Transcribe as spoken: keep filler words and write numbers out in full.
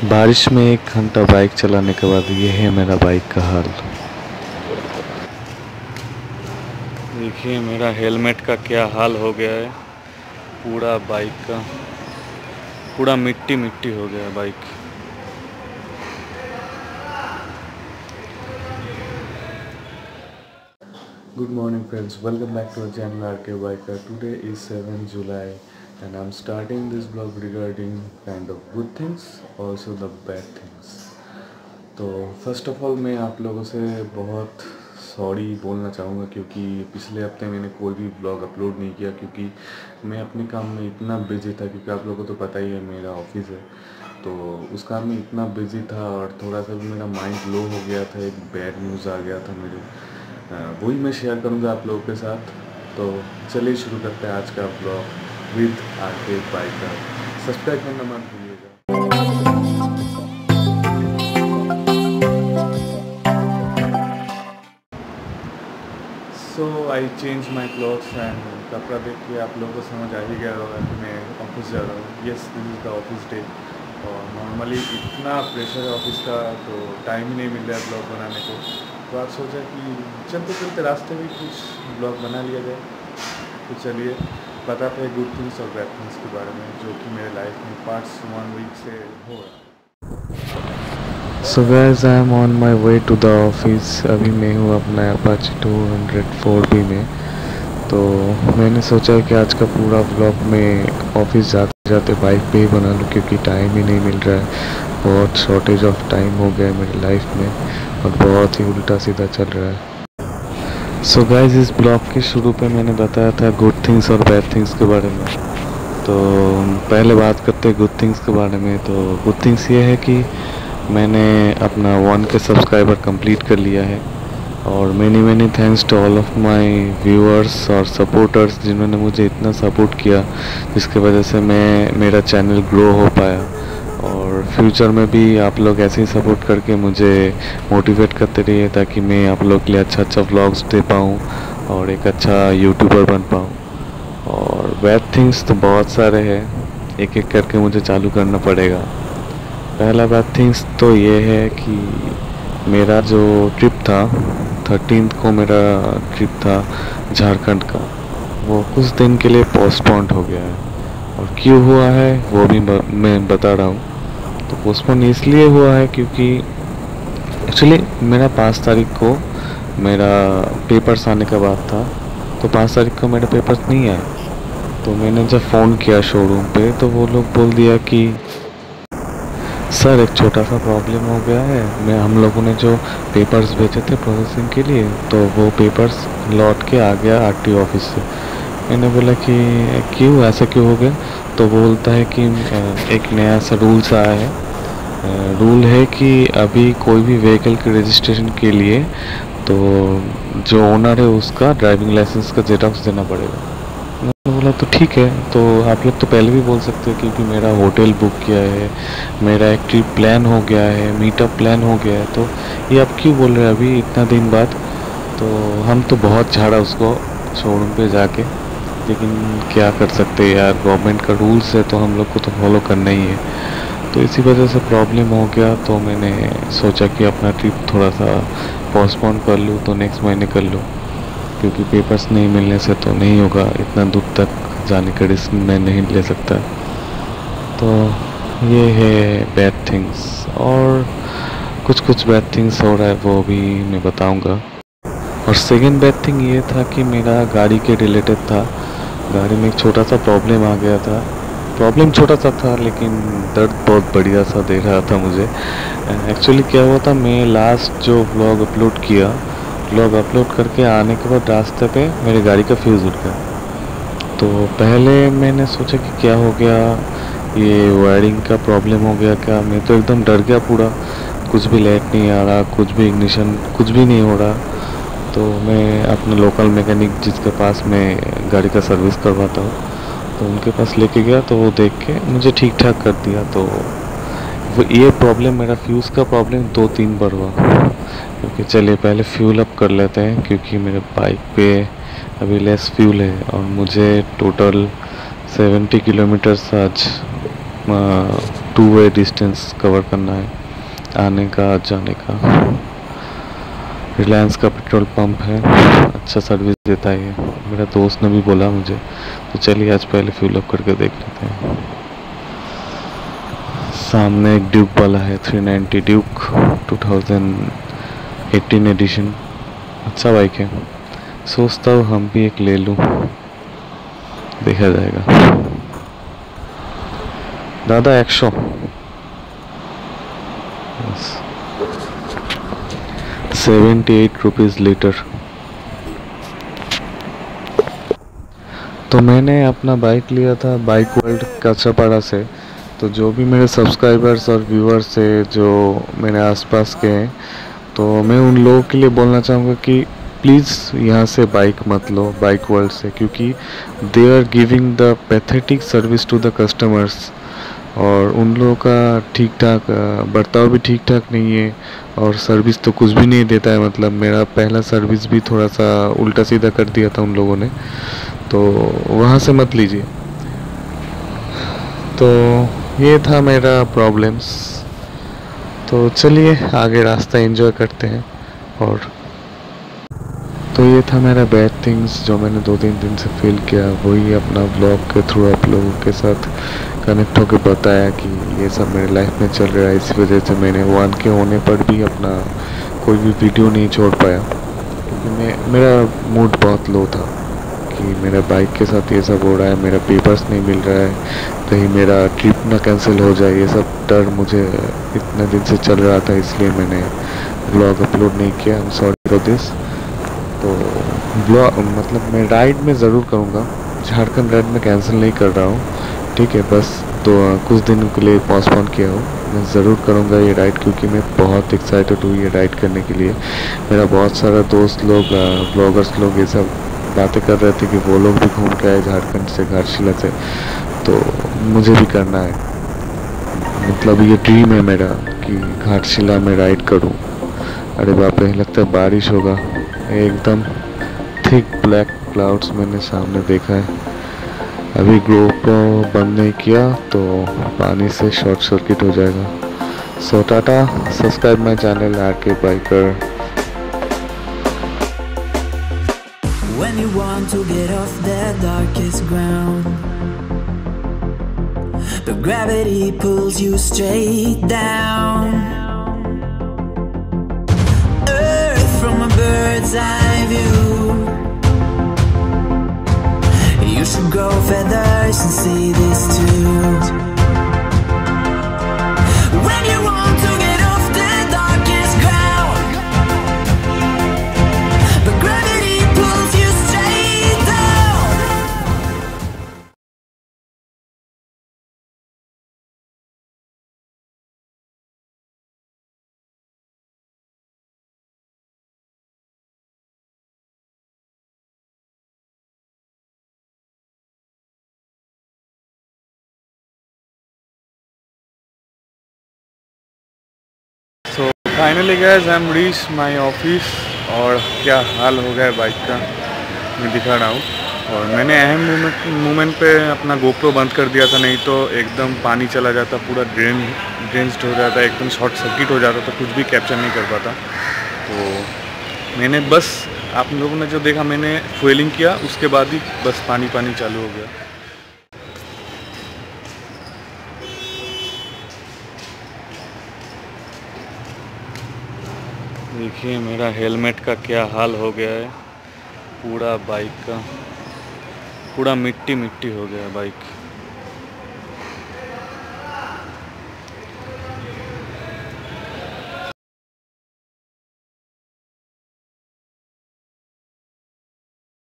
बारिश में एक घंटा बाइक चलाने के बाद ये है मेरा बाइक का हाल। देखिए मेरा हेलमेट का क्या हाल हो गया है। पूरा बाइक का पूरा मिट्टी मिट्टी हो गया है bike. Good morning friends, welcome back to our channel R K Biker. Today is seventh July and I'm starting this vlog regarding kind of good things, also the bad things. तो first of all मैं आप लोगों से बहुत sorry बोलना चाहूँगा क्योंकि पिछले हफ्ते मैंने कोई भी व्लॉग अपलोड नहीं किया क्योंकि मैं अपने काम में इतना बिजी था। क्योंकि आप लोगों को तो पता ही है मेरा ऑफिस है, तो उस काम में इतना बिजी था और थोड़ा सा भी मेरा माइंड लो हो गया था। एक बैड न्यूज़ आ गया था मेरे, वही मैं शेयर करूँगा आप लोगों के साथ। तो चलिए शुरू करते हैं आज का blog with R K biker. Subscribe करना मत भूलिएगा। So I change my clothes and कपड़ा देख के आप लोगों को समझ आ ही गया होगा कि मैं ऑफिस जा रहा हूँ। Yes, this is the office day. और नॉर्मली इतना प्रेशर है ऑफिस का तो टाइम ही नहीं मिल रहा है ब्लॉग बनाने को। तो आप सोचा कि चलते चलते रास्ते में कुछ ब्लॉग बना लिया जाए। तो चलिए बताते हैं गुड थिंग्स और बैड थिंग्स के बारे में जो कि मेरे लाइफ में पार्ट्स वन वीक से हो रहा है। So guys I am on my way to the office. अभी मैं हूँ अपना Apache two hundred four B में। तो मैंने सोचा कि आज का पूरा ब्लॉग में ऑफिस जाते जाते बाइक पे ही बना लूँ क्योंकि टाइम ही नहीं मिल रहा है। बहुत शॉर्टेज ऑफ टाइम हो गया है मेरी लाइफ में और बहुत ही उल्टा सीधा चल रहा है। सो गाइस इस ब्लॉग के शुरू पे मैंने बताया था गुड थिंग्स और बैड थिंग्स के बारे में। तो पहले बात करते हैं गुड थिंग्स के बारे में। तो गुड थिंग्स ये है कि मैंने अपना वन के सब्सक्राइबर कंप्लीट कर लिया है और many many thanks to all of my viewers और सपोर्टर्स जिन्होंने मुझे इतना सपोर्ट किया जिसकी वजह से मैं मेरा चैनल ग्रो हो पाया। और फ्यूचर में भी आप लोग ऐसे ही सपोर्ट करके मुझे मोटिवेट करते रहिए ताकि मैं आप लोग के लिए अच्छा अच्छा व्लॉग्स दे पाऊँ और एक अच्छा यूट्यूबर बन पाऊँ। और बैड थिंग्स तो बहुत सारे हैं, एक एक करके मुझे चालू करना पड़ेगा। पहला बैड थिंग्स तो ये है कि मेरा जो ट्रिप था थर्टीन्थ को मेरा ट्रिप था झारखंड का, वो कुछ दिन के लिए पोस्टपोन्ड हो गया है। और क्यों हुआ है वो भी ब, मैं बता रहा हूँ। तो पोस्टपोन इसलिए हुआ है क्योंकि एक्चुअली मेरा पाँच तारीख को मेरा पेपर्स आने का बात था। तो पाँच तारीख को मेरा पेपर्स नहीं आया। तो मैंने जब फ़ोन किया शोरूम पे तो वो लोग बोल दिया कि सर एक छोटा सा प्रॉब्लम हो गया है। मैं हम लोगों ने जो पेपर्स भेजे थे प्रोसेसिंग के लिए तो वो पेपर्स लौट के आ गया आरटीओ ऑफिस से। मैंने बोला कि क्यों, ऐसा क्यों हो गया? तो बोलता है कि एक नया सा रूल्स आया है। रूल है कि अभी कोई भी व्हीकल के रजिस्ट्रेशन के लिए तो जो ओनर है उसका ड्राइविंग लाइसेंस का जेरॉक्स देना पड़ेगा। मैंने बोला तो ठीक है, तो आप लोग तो पहले भी बोल सकते हैं क्योंकि मेरा होटल बुक किया है, मेरा एक ट्रिप प्लान हो गया है, मीटअप प्लान हो गया है, तो ये आप क्यों बोल रहे हैं अभी इतना दिन बाद? तो हम तो बहुत झाड़ा उसको शोरूम पे जाके, लेकिन क्या कर सकते हैं यार, गवर्नमेंट का रूल्स है तो हम लोग को तो फॉलो करना ही है। तो इसी वजह से प्रॉब्लम हो गया। तो मैंने सोचा कि अपना ट्रिप थोड़ा सा पोस्टपोन कर लूँ, तो नेक्स्ट महीने कर लूँ क्योंकि पेपर्स नहीं मिलने से तो नहीं होगा। इतना दूर तक जाने का रिस्क मैं नहीं ले सकता। तो ये है बैड थिंग्स। और कुछ कुछ बैड थिंग्स हो रहा है वो भी मैं बताऊंगा। और सेकंड बैड थिंग ये था कि मेरा गाड़ी के रिलेटेड था। गाड़ी में एक छोटा सा प्रॉब्लम आ गया था। प्रॉब्लम छोटा सा था लेकिन दर्द बहुत बढ़िया सा दे रहा था मुझे। एक्चुअली क्या हुआ था, मैं लास्ट जो व्लॉग अपलोड किया व्लॉग अपलोड करके आने के बाद रास्ते पे मेरी गाड़ी का फ्यूज़ उड़ गया। तो पहले मैंने सोचा कि क्या हो गया, ये वायरिंग का प्रॉब्लम हो गया क्या। मैं तो एकदम डर गया पूरा, कुछ भी लाइट नहीं आ रहा, कुछ भी इग्निशन कुछ भी नहीं हो रहा। तो मैं अपने लोकल मैकेनिक जिसके पास मैं गाड़ी का सर्विस करवाता हूँ तो उनके पास लेके गया तो वो देख के मुझे ठीक ठाक कर दिया। तो वो ये प्रॉब्लम मेरा फ्यूज़ का प्रॉब्लम दो तीन बार हुआ। क्योंकि चलिए पहले फ्यूल अप कर लेते हैं क्योंकि मेरे बाइक पे अभी लेस फ्यूल है और मुझे टोटल सेवेंटी किलोमीटर्स आज टू वे डिस्टेंस कवर करना है, आने का जाने का। रिलायंस का पेट्रोल पंप है, अच्छा सर्विस देता है ये, मेरा दोस्त ने भी बोला मुझे। तो चलिए आज पहले फ्यूल अप करके देख लेते हैं। सामने एक ड्यूक वाला है, three ninety Duke two thousand eighteen edition, अच्छा बाइक है। सोचता हूँ हम भी एक ले लूँ, देखा जाएगा। दादा एक सौ सेवेंटी एट रुपीज़ लीटर। तो मैंने अपना बाइक लिया था बाइक वर्ल्ड कच्चापाड़ा से। तो जो भी मेरे सब्सक्राइबर्स और व्यूअर्स है जो मेरे आसपास के हैं, तो मैं उन लोगों के लिए बोलना चाहूँगा कि प्लीज़ यहाँ से बाइक मत लो बाइक वर्ल्ड से, क्योंकि they are giving the pathetic service to the customers. और उन लोगों का ठीक ठाक बर्ताव भी ठीक ठाक नहीं है, और सर्विस तो कुछ भी नहीं देता है। मतलब मेरा पहला सर्विस भी थोड़ा सा उल्टा सीधा कर दिया था उन लोगों ने, तो वहाँ से मत लीजिए। तो ये था मेरा प्रॉब्लम्स। तो चलिए आगे रास्ता एंजॉय करते हैं। और तो ये था मेरा बैड थिंग्स जो मैंने दो तीन दिन से फील किया, वही अपना ब्लॉग के थ्रू आप लोगों के साथ कनेक्ट होकर बताया कि ये सब मेरे लाइफ में चल रहा है। इसी वजह से मैंने वन के होने पर भी अपना कोई भी वीडियो नहीं छोड़ पाया, क्योंकि मैं मेरा मूड बहुत लो था कि मेरा बाइक के साथ ये सब हो रहा है, मेरा पेपर्स नहीं मिल रहा है, कहीं मेरा ट्रिप ना कैंसिल हो जाए, ये सब डर मुझे इतने दिन से चल रहा था। इसलिए मैंने ब्लॉग अपलोड नहीं किया। I am sorry for this. तो ब्लॉग मतलब मैं राइड में ज़रूर करूँगा, झारखंड राइड में कैंसिल नहीं कर रहा हूँ, ठीक है। बस तो कुछ दिन के लिए पोस्टपोन किया हो, मैं ज़रूर करूँगा ये राइड, क्योंकि मैं बहुत एक्साइटेड हूँ ये राइड करने के लिए। मेरा बहुत सारा दोस्त लोग ब्लॉगर्स लोग ये सब बातें कर रहे थे कि वो लोग भी घूम के आए झारखंड से, घाटशिला से, तो मुझे भी करना है। मतलब ये ड्रीम है मेरा कि घाटशिला में राइड करूँ। अरे बाप रे, लगता है बारिश होगा। एकदम थिक ब्लैक क्लाउड्स मैंने सामने देखा है। अभी GoPro बंद नहीं किया तो पानी से शॉर्ट सर्किट हो जाएगा। So tata, subscribe my channel R K biker. When you want to get off the darkest ground, but gravity pulls you straight down. Earth from a bird's eye view. You should grow feathers and see this too. When you want to get off the darkest ground, but gravity pulls you straight down. So finally guys I am reach my office, और क्या हाल हो गया है bike का मैं दिखा रहा हूँ। और मैंने अहम मोमेंट मोमेंट पे अपना GoPro बंद कर दिया था, नहीं तो एकदम पानी चला जाता, पूरा ड्रेन ड्रेंस्ड हो जाता, एकदम शॉर्ट सर्किट हो जाता, तो कुछ भी कैप्चर नहीं कर पाता। तो मैंने बस आप लोगों ने जो देखा, मैंने फ्यूलिंग किया, उसके बाद ही बस पानी पानी चालू हो गया। देखिए मेरा हेलमेट का क्या हाल हो गया है, पूरा बाइक का पूरा मिट्टी मिट्टी हो गया है बाइक।